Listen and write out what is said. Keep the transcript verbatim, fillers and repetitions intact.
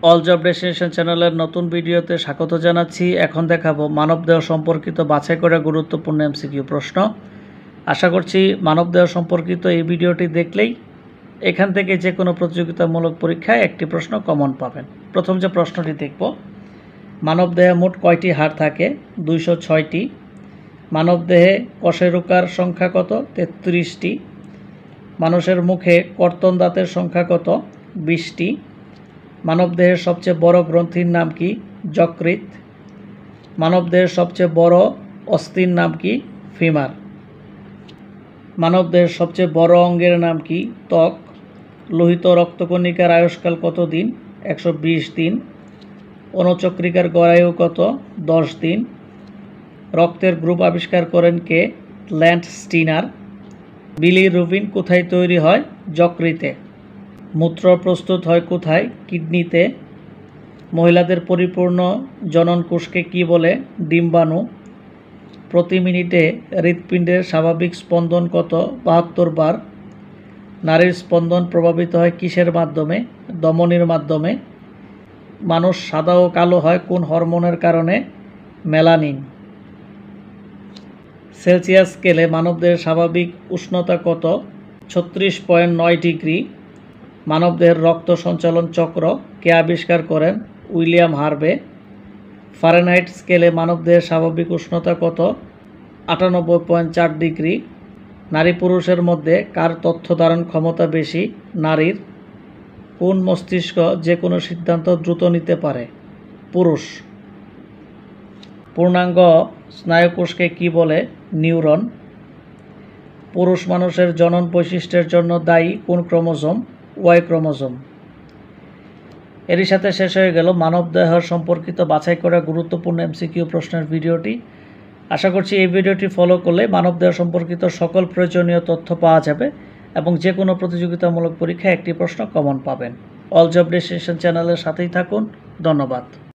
All job destination চ্যানেলের নতুন ভিডিওতে স্বাগত জানাচ্ছি। এখন দেখাবো মানবদেহ সম্পর্কিত বাছাই করা গুরুত্বপূর্ণ এমসিকিউ প্রশ্ন। আশা করছি মানবদেহ সম্পর্কিত এই ভিডিওটি দেখলেই এখান থেকে যে কোনো প্রতিযোগিতামূলক পরীক্ষায় একটি প্রশ্ন কমন পাবেন। প্রথম যে প্রশ্নটি দেখব, মানবদেহে মোট কয়টি হাড় থাকে? দুইশো ছয়টি। মানবদেহে কশেরুকার সংখ্যা কত? তেত্রিশটি। মানুষের মুখে কর্তন দাঁতের সংখ্যা কত? বিশটি। মানবদেহের সবচেয়ে বড় গ্রন্থির নাম কি? যকৃৎ। মানবদেহের সবচেয়ে বড় অস্থির নাম কি? ফিমার। মানবদেহের সবচেয়ে বড় অঙ্গের নাম কি? ত্বক। লোহিত রক্তকণিকার আয়ুষ্কাল কত দিন? একশো বিশ দিন। অনুচক্রিকার গড়ায়ু কত? দশ দিন। রক্তের গ্রুপ আবিষ্কার করেন কে? ল্যান্ড স্টিনার। বিলিরুবিন কোথায় তৈরি হয়? যকৃতে। মূত্র প্রস্তুত হয় কোথায়? কিডনিতে। মহিলাদের পরিপূর্ণ জননকোষকে কি বলে? ডিম্বাণু। প্রতি মিনিটে হৃৎপিণ্ডের স্বাভাবিক স্পন্দন কত? বাহাত্তর বার। নারীর স্পন্দন প্রভাবিত হয় কিসের মাধ্যমে? ধমনীর মাধ্যমে। মানুষ সাদা ও কালো হয় কোন হরমোনের কারণে? মেলানিন। সেলসিয়াস স্কেলে মানবদেহের স্বাভাবিক উষ্ণতা কত? ছত্রিশ পয়েন্ট নয় ডিগ্রি। মানবদেহের রক্ত সঞ্চালন চক্র কে আবিষ্কার করেন? William Harvey. ফারেনহাইট স্কেলে মানবদেহের স্বাভাবিক উষ্ণতা কত? আটানব্বই পয়েন্ট চার ডিগ্রি। নারী পুরুষের মধ্যে কার তথ্য ধারণ ক্ষমতা বেশি? নারীর। কোন মস্তিষ্ক যে কোনো সিদ্ধান্ত দ্রুত নিতে পারে? পুরুষ। পূর্ণাঙ্গ স্নায়ুকোষকে কি বলে? নিউরন। পুরুষ মানুষের জনন বৈশিষ্ট্যের জন্য দায়ী কোন ক্রোমোজোম? Y chromosome. এরই সাথে শেষ হয়ে গেল মানবদেহ সম্পর্কিত বাছাই করা গুরুত্বপূর্ণ এমসিকিউ প্রশ্নের ভিডিওটি। আশা করছি এই ভিডিওটি ফলো করলে মানবদেহ সম্পর্কিত সকল প্রয়োজনীয় তথ্য পাওয়া যাবে এবং যে কোনো প্রতিযোগিতামূলক পরীক্ষায় একটি প্রশ্ন কমন পাবেন। অল জব ডেস্টিনেশন চ্যানেলের সাথেই থাকুন। ধন্যবাদ।